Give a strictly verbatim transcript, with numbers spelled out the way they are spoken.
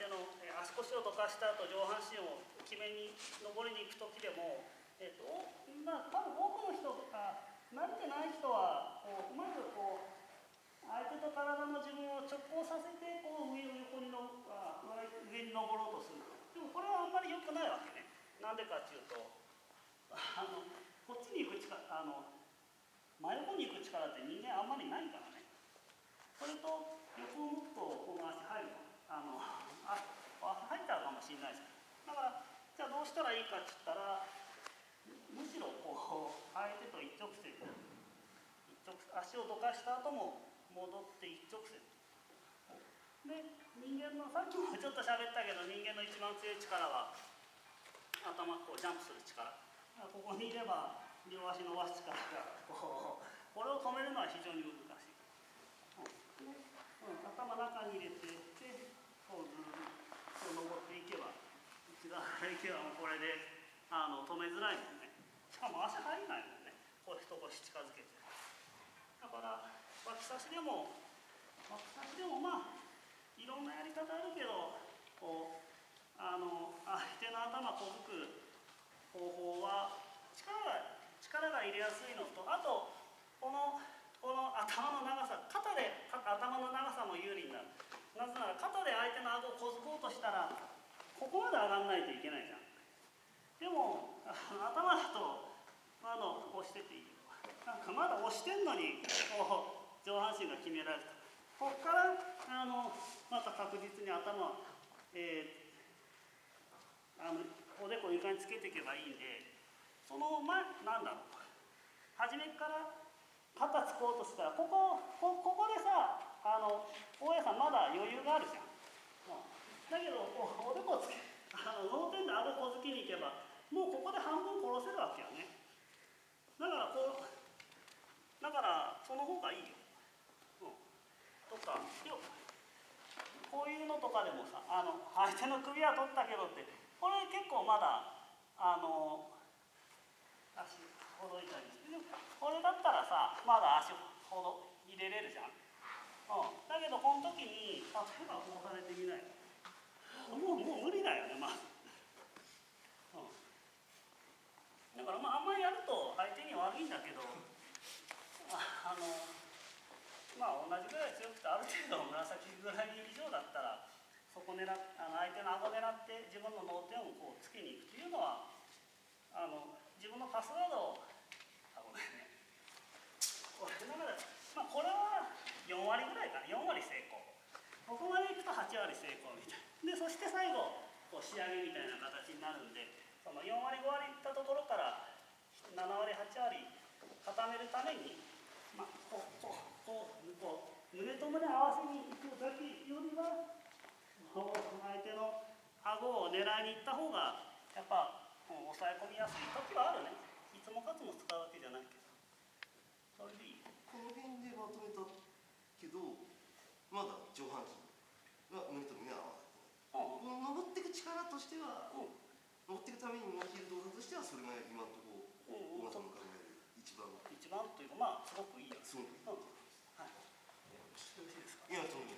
手の足腰をどかした後上半身を決めに登りに行く時でも、えっとまあ、多分多くの人が慣れてない人はこうまずこう相手と体の自分を直行させてこう上を横にのあ上に登ろうとする。でもこれはあんまり良くないわけね。なんでかっていうとあのこっちに行く力あの真横に行く力って人間あんまりないからね。それと横を向くとこの足入るのあのあ入っちゃうかもしれないです。だからじゃあどうしたらいいかって言ったらむしろこう相手と一直線一直足をどかした後も戻って一直線で人間のさっきもちょっと喋ったけど人間の一番強い力は頭こうジャンプする力。ここにいれば両足伸ばす力がこうこれを止めるのは非常に難しい。うん、頭中に入れていってこうずっと登っていけば内側からいけばもうこれであの止めづらいもんね。しかも足入らないもんね。腰と腰近づけて。だから脇差しでも脇差しでもまあいろんなやり方あるけどこうあの相手の頭こづく方法は力が力が入れやすいのとあとこのこの頭の長さ肩で頭の長さも有利になる。なぜなら肩で相手の顎をこづこうとしたらここまで上がらないといけないじゃん。でも頭だとあの押してていいよ。なんかまだ押してんのにこう上半身が決められた。ここからあのまた確実に頭、えー、あのおでこ床につけていけばいいんでその前なんだろう初めから肩つこうとしたらこここここでさあの大家さんまだ余裕があるじゃん。だけどおでこつけあの脳天で顎こづきに行けばもうここで半分殺せるわけよね。だからこうだからその方がいいよ。うん、とかこういうのとかでもさあの相手の首は取ったけどってこれ結構まだあの足ほどいたりしてこれだったらさまだ足ほど入れれるじゃん。うん、だけどこの時に例えばこうされてみないもうもう無理だよねまず。うん、だからまああんまりやると相手に悪いんだけどあのまあ同じぐらい強くてある程度紫ぐらい以上だったらそこ狙っあの相手の顎狙って自分の脳天をこうつけに行くというのはあの自分のパスワードをあごめんねこれの中で、まあ、これはよんわりぐらいかなよんわり成功ここまでいくとはちわり成功みたいなでそして最後こう仕上げみたいな形になるんでそのよんわりごわりいったところからななわりはちわり固めるために、まあ、こうこうこうこう胸と胸合わせにいくだけよりは相手の顎を狙いに行った方がやっぱ抑え込みやすい時はあるね。いつもかつも使うわけじゃないけどそれでいい。 この辺でまとめたけどまだ上半身が胸と胸は合わない。この登っていく力としては、うん、登っていくために用いる動作としてはそれが今のところ大間さんの考える一番一番というかまあすごくいいよ。 すごくいい。 うん、はい。よろしいですか。 いや、とんでもない。